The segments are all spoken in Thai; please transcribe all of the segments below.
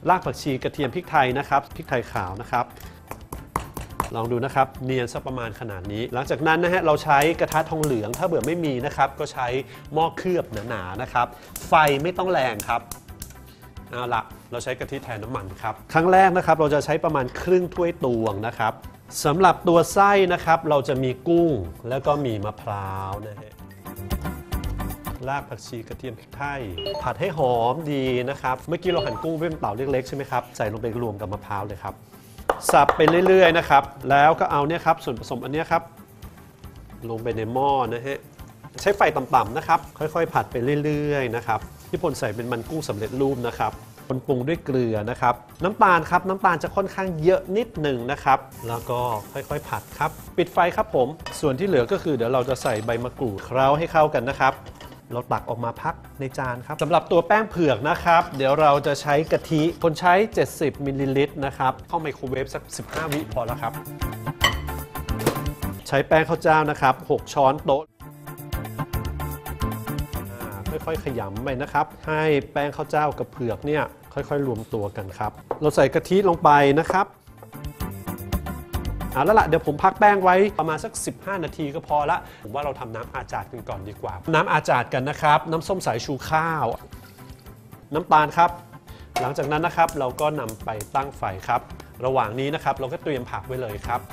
รากผักชีกระเทียมพริกไทยนะครับพริกไทยขาวนะครับลองดูนะครับเนียนสักประมาณขนาดนี้หลังจากนั้นนะฮะเราใช้กระทะทองเหลืองถ้าเบื่อไม่มีนะครับก็ใช้หม้อเคลือบหนาๆนะครับไฟไม่ต้องแรงครับเอาละเราใช้กะทิแทนน้ำมันครับครั้งแรกนะครับเราจะใช้ประมาณครึ่งถ้วยตวงนะครับสำหรับตัวไส้นะครับเราจะมีกุ้งแล้วก็มีมะพร้าวนะฮะรากผักชีกระเทียมพริกไทยผัดให้หอมดีนะครับเมื่อกี้เราหั่นกุ้งเป็นเต่าเล็กๆใช่ไหมครับใส่ลงไปรวมกับมะพร้าวเลยครับสับไปเรื่อยๆนะครับแล้วก็เอาเนี่ยครับส่วนผสมอันนี้ครับลงไปในหม้อนะฮะใช้ไฟต่ำๆนะครับค่อยๆผัดไปเรื่อยๆนะครับที่พลใส่เป็นมันกุ้งสำเร็จรูปนะครับปรุงด้วยเกลือนะครับน้ำตาลครับน้ำตาลจะค่อนข้างเยอะนิดหนึ่งนะครับแล้วก็ค่อยๆผัดครับปิดไฟครับผมส่วนที่เหลือก็คือเดี๋ยวเราจะใส่ใบมะกรูดเคล้าให้เข้ากันนะครับเราตักออกมาพักในจานครับสำหรับตัวแป้งเผือกนะครับเดี๋ยวเราจะใช้กะทิคนใช้70มิลลิลิตรนะครับเข้าไมโครเวฟสัก15 วิพอแล้วครับใช้แป้งข้าวเจ้านะครับ6 ช้อนโต๊ะค่อยๆขยำไปนะครับให้แป้งข้าวเจ้ากับเผือกเนี่ยค่อยๆรวมตัวกันครับเราใส่กะทิลงไปนะครับแล้วล่ะเดี๋ยวผมพักแป้งไว้ประมาณสัก15 นาทีก็พอละผมว่าเราทำน้ำอาจาดกันก่อนดีกว่าน้ำอาจาดกันนะครับน้ำส้มสายชูข้าวน้ำตาลครับหลังจากนั้นนะครับเราก็นำไปตั้งไฟครับระหว่างนี้นะครับเราก็เตรียมผักไว้เลยครับ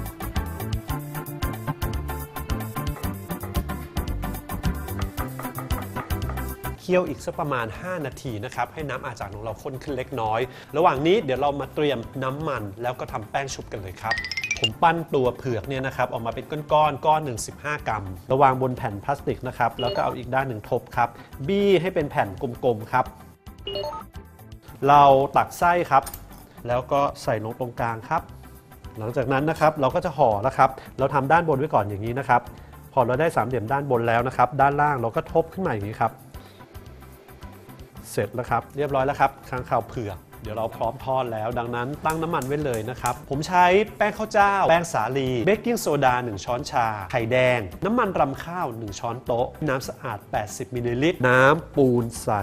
เคี่ยวอีกสักประมาณ5 นาทีนะครับให้น้ำอาจาดของเราข้นขึ้นเล็กน้อยระหว่างนี้เดี๋ยวเรามาเตรียมน้ำมันแล้วก็ทำแป้งชุบกันเลยครับผมปั้นตัวเผือกเนี่ยนะครับออกมาเป็นก้อนหนึ่ง15 กรัมระวางบนแผ่นพลาสติกนะครับแล้วก็เอาอีกด้านหนึ่งทบครับบี้ให้เป็นแผ่นกลมๆครับเราตักไส้ครับแล้วก็ใส่ลงตรงกลางครับหลังจากนั้นนะครับเราก็จะห่อแล้วครับเราทำด้านบนไว้ก่อนอย่างนี้นะครับพอเราได้3 เหลี่ยมด้านบนแล้วนะครับด้านล่างเราก็ทบขึ้นมาอย่างนี้ครับเสร็จแล้วครับเรียบร้อยแล้วครับค้างคาวเผือกเดี๋ยวเราพร้อมทอดแล้วดังนั้นตั้งน้ำมันไว้เลยนะครับผมใช้แป้งข้าวเจ้าแป้งสาลีเบกกิ้งโซดา1 ช้อนชาไข่แดงน้ำมันรำข้าว1 ช้อนโต๊ะน้ำสะอาด80มิลลิลิตรน้ำปูนใส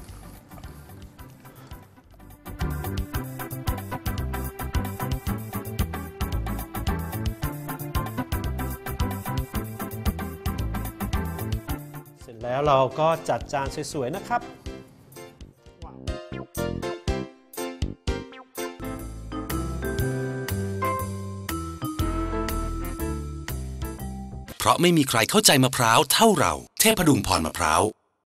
เสร็จแล้วเราก็จัดจานสวยๆนะครับเพราะไม่มีใครเข้าใจมะพร้าวเท่าเราเทพดุงพรมะพร้าว